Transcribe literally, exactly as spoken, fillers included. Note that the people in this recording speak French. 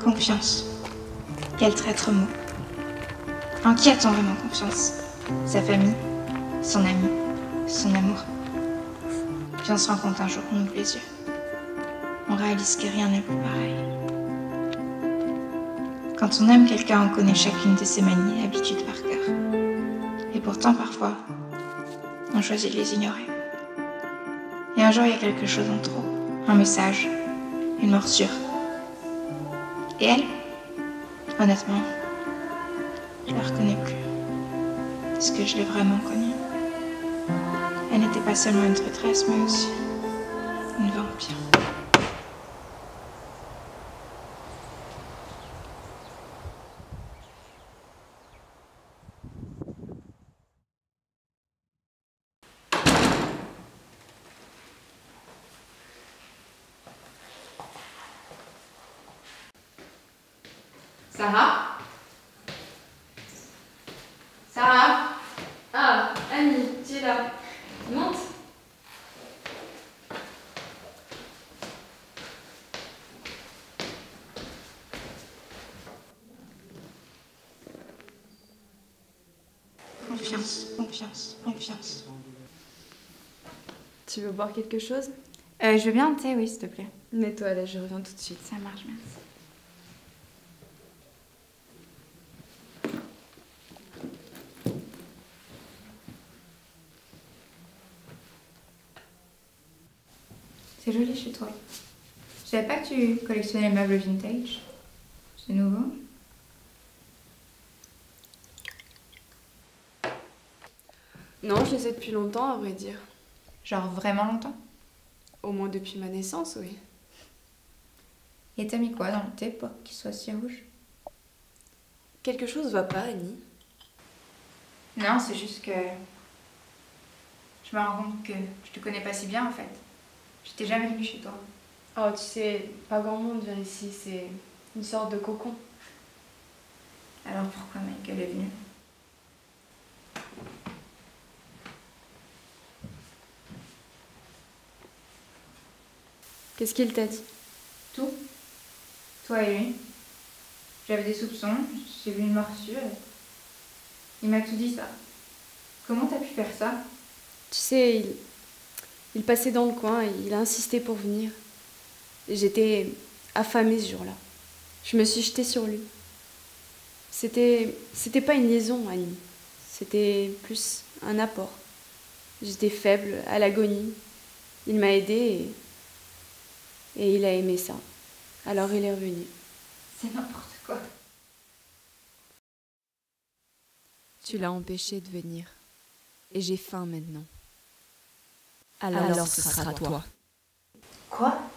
Confiance. Quel traître mot. En qui a-t-on vraiment confiance? Sa famille, son ami, son amour. Puis on se rend compte un jour, on ouvre les yeux. On réalise que rien n'est plus pareil. Quand on aime quelqu'un, on connaît chacune de ses manies et habitudes par cœur. Et pourtant, parfois, on choisit de les ignorer. Et un jour, il y a quelque chose en trop. Un message, une morsure. Et elle, honnêtement, je la reconnais plus. Est-ce que je l'ai vraiment connue? Elle n'était pas seulement une traîtresse, mais aussi une vampire. Sarah? Sarah? Ah, Annie, tu es là. Monte. Confiance, confiance, confiance. Tu veux boire quelque chose? Euh, je veux bien un thé, oui, s'il te plaît. Mets-toi là, je reviens tout de suite. Ça marche, merci. C'est joli chez toi. Je savais pas que tu collectionnais les meubles vintage. C'est nouveau. Non, je les ai depuis longtemps, à vrai dire. Genre vraiment longtemps. Au moins depuis ma naissance, oui. Et t'as mis quoi dans le thé pour qu'il soit si rouge? Quelque chose va pas, Annie? Non, c'est juste que... Je me rends compte que je te connais pas si bien en fait. J'étais jamais venue chez toi. Oh, tu sais, pas grand monde vient ici, c'est une sorte de cocon. Alors pourquoi Michael est venu? Qu'est-ce qu'il t'a dit? Tout. Toi et lui. J'avais des soupçons, j'ai vu une morsure. Il m'a tout dit ça. Comment t'as pu faire ça? Tu sais, il, il passait dans le coin et il a insisté pour venir. J'étais affamée ce jour-là. Je me suis jetée sur lui. C'était, c'était pas une liaison, Annie. C'était plus un apport. J'étais faible, à l'agonie. Il m'a aidée et, et il a aimé ça. Alors il est revenu. C'est n'importe quoi. Tu l'as empêché de venir. Et j'ai faim maintenant. Alors, Alors ce sera, sera toi. Quoi?